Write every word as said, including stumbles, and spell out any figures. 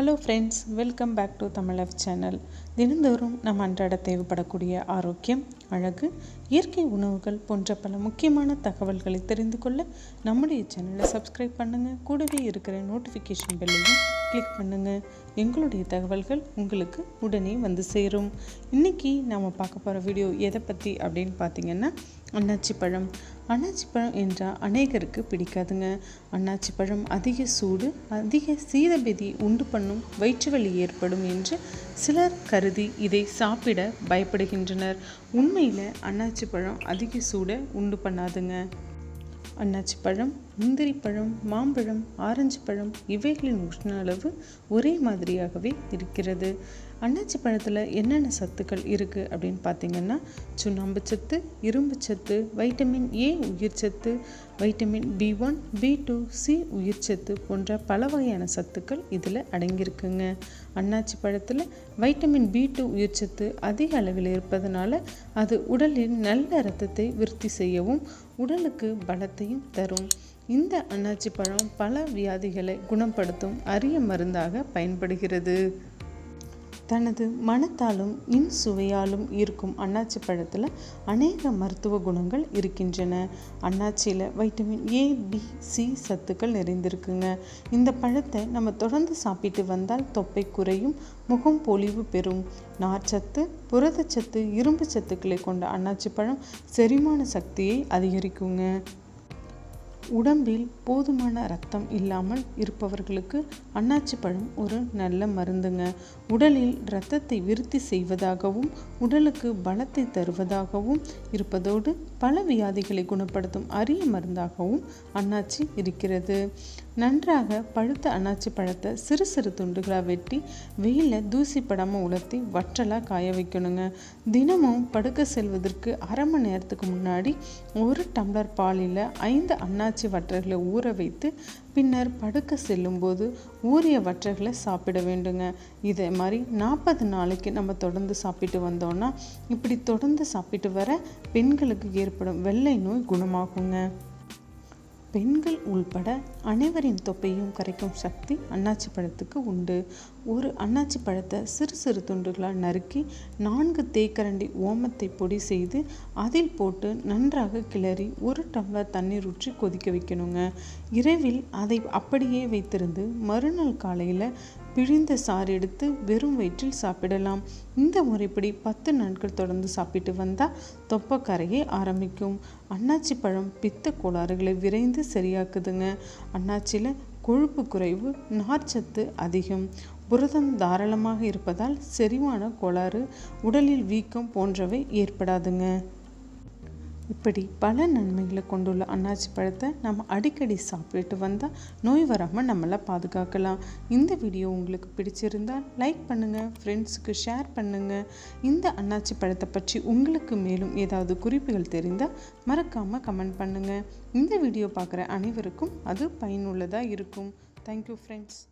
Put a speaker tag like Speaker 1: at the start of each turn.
Speaker 1: Hello friends, welcome back to Tamil life channel. தினந்தோறும் நம் அன்றாட தேவைப்படக்கூடிய ஆரோக்கியம், அழகு, இயற்கை உணவுகள் போன்ற பல முக்கியமான தகவல்களை தெரிந்து கொள்ள நம்முடைய சேனலை சப்ஸ்கிரைப் பண்ணுங்கள். கூடவே இருக்கிற நோட்டிஃபிகேஷன் பெல்லையும் கிளிக் பண்ணுங்கள். எங்களுடைய தகவல்கள் உங்களுக்கு உடனே வந்து சேரும். இன்றைக்கி நாம் பார்க்க போகிற வீடியோ எதை பற்றி அப்படின்னு பார்த்திங்கன்னா, அன்னாச்சி பழம். அன்னாச்சி பழம் என்றால் அநேகருக்கு பிடிக்காதுங்க. அன்னாச்சி பழம் அதிக சூடு, அதிக சீதபேதி உண்டு பண்ணும், வயிற்று வலி ஏற்படும் என்று சிலர் கருதி இதை சாப்பிட பயப்படுகின்றனர். உண்மையில் அன்னாச்சி பழம் அதிக சூடை உண்டு பண்ணாதுங்க. அன்னாச்சி பழம், முந்திரி பழம், மாம்பழம், ஆரஞ்சு பழம் இவைகளின் உஷ்ண அளவு ஒரே மாதிரியாகவே இருக்கிறது. அன்னாச்சி பழத்தில் என்னென்ன சத்துக்கள் இருக்குது அப்படின்னு பார்த்திங்கன்னா, சுண்ணாம்பு சத்து, இரும்பு சத்து, வைட்டமின் ஏ உயிர் சத்து, vitamin B one, B two, C உயிர் சத்து போன்ற பல வகையான சத்துக்கள் இதில் அடங்கியிருக்குங்க. அன்னாச்சி பழத்தில் வைட்டமின் பி டூ உயிர் சத்து அதிக அளவில் இருப்பதனால அது உடலில் நல்ல இரத்தத்தை விருத்தி செய்யவும் உடலுக்கு பலத்தையும் தரும். இந்த அன்னாச்சி பழம் பல வியாதிகளை குணப்படுத்தும் அரிய மருந்தாக பயன்படுகிறது. தனது மணத்தாலும் இன் சுவையாலும் இருக்கும் அன்னாச்சி பழத்தில் அநேக மருத்துவ குணங்கள் இருக்கின்றன. அன்னாச்சியில் வைட்டமின் ஏ, பி, சி சத்துக்கள் நிறைந்திருக்குங்க. இந்த பழத்தை நம்ம தொடர்ந்து சாப்பிட்டு வந்தால் தொப்பை குறையும், முகம் பொலிவு பெறும். நார்ச்சத்து, புரதச்சத்து, இரும்பு சத்துக்களை கொண்ட அன்னாச்சி பழம் செரிமான சக்தியை அதிகரிக்குங்க. உடம்பில் போதுமான இரத்தம் இல்லாமல் இருப்பவர்களுக்கு அன்னாச்சி பழம் ஒரு நல்ல மருந்துங்க. உடலில் இரத்தத்தை விருத்தி செய்வதாகவும் உடலுக்கு பலத்தை தருவதாகவும் இருப்பதோடு பல வியாதிகளை குணப்படுத்தும் அரிய மருந்தாகவும் அன்னாச்சி இருக்கிறது. நன்றாக பழுத்த அன்னாச்சி பழத்தை சிறு சிறு துண்டுகளாக வெட்டி வெயிலில் தூசி படாமல் உலர்த்தி வற்றலாக காய வைக்கணுங்க. தினமும் படுக்க செல்வதற்கு அரை மணி நேரத்துக்கு முன்னாடி ஒரு டம்ளர் பாலில் ஐந்து அன்னாச்சி வற்றல்களை ஊற வைத்து பின்னர் படுக்க செல்லும்போது ஊறிய வற்றல்களை சாப்பிட வேண்டுங்க. இதே மாதிரி நாற்பது நாளைக்கு நம்ம தொடர்ந்து சாப்பிட்டு வந்தோம்னா, இப்படி தொடர்ந்து சாப்பிட்டு வர பெண்களுக்கு ஏற்படும் வெள்ளை நோய் குணமாகுங்க. பெண்கள் உள்பட அனைவரின் தொப்பையும் கரைக்கும் சக்தி அன்னாச்சி பழத்துக்கு உண்டு. ஒரு அன்னாச்சி பழத்தை சிறு சிறு துண்டுகளாக நறுக்கி நான்கு தேக்கரண்டி ஓமத்தை பொடி செய்து அதில் போட்டு நன்றாக கிளறி ஒரு டம்ளர் தண்ணீர் ஊற்றி கொதிக்க வைக்கணுங்க. இரவில் அதை அப்படியே வைத்திருந்து மறுநாள் காலையில் பிழிந்த சாறு எடுத்து வெறும் வயிற்றில் சாப்பிடலாம். இந்த முறைப்படி பத்து நாட்கள் தொடர்ந்து சாப்பிட்டு வந்தால் தொப்பக்கரையை ஆரம்பிக்கும். அன்னாச்சி பழம் பித்த கோளாறுகளை விரைந்து சரியாக்குதுங்க. அன்னாச்சியில் கொழுப்பு குறைவு, நார்ச்சத்து அதிகம், புரதம் தாராளமாக இருப்பதால் செரிமான கோளாறு, உடலில் வீக்கம் போன்றவை ஏற்படாதுங்க. இப்படி பல நன்மைகளை கொண்டுள்ள அன்னாச்சி பழத்தை நம்ம அடிக்கடி சாப்பிட்டு வந்தால் நோய் வராமல் நம்மளை பாதுகாக்கலாம். இந்த வீடியோ உங்களுக்கு பிடிச்சிருந்தால் லைக் பண்ணுங்கள், ஃப்ரெண்ட்ஸுக்கு ஷேர் பண்ணுங்கள். இந்த அன்னாச்சி பழத்தை பற்றி உங்களுக்கு மேலும் ஏதாவது குறிப்புகள் தெரிந்தால் மறக்காமல் கமெண்ட் பண்ணுங்கள். இந்த வீடியோ பார்க்குற அனைவருக்கும் அது பயனுள்ளதாக இருக்கும். Thank you friends.